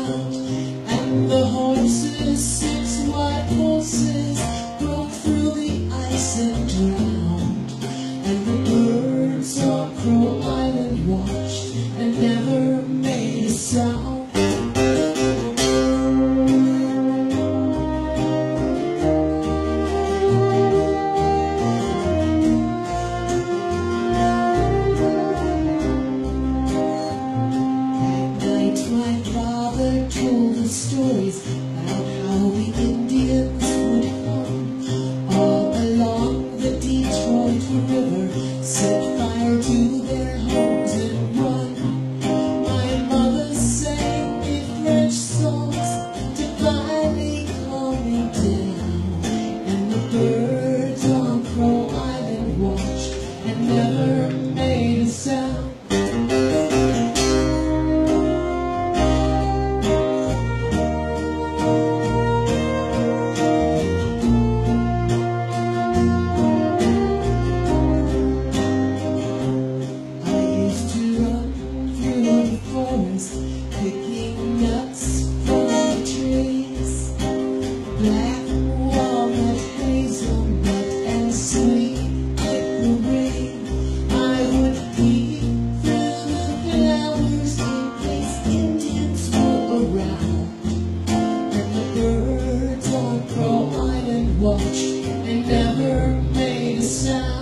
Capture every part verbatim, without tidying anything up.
sound, and the horses, six white horses, broke through the ice and drowned, and the birds on Crow Island watched and never made a sound. Stories about how the Indians would come all along the Detroit River, set fire to their homes and run. My mother sang me French songs, divinely calming down, and the birds on Crow Island watched and never made a sound. Picking nuts from the trees, black walnut, hazelnut, and sweet hickory. I would peek through the flowers in case Indians were around, and the birds on Crow Island watched and never made a sound.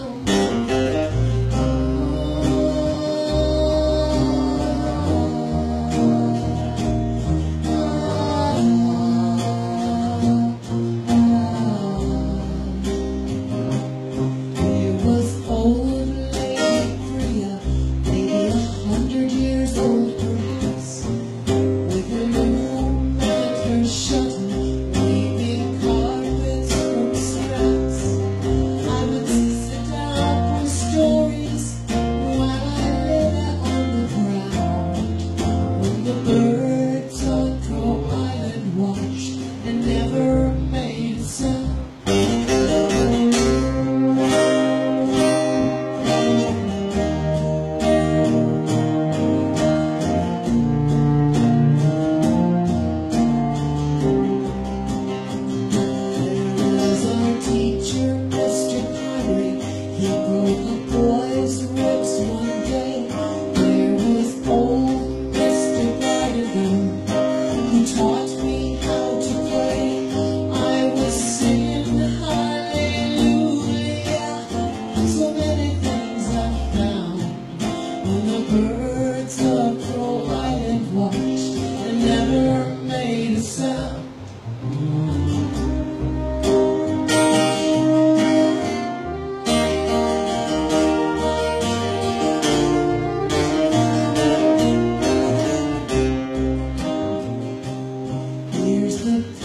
Here's the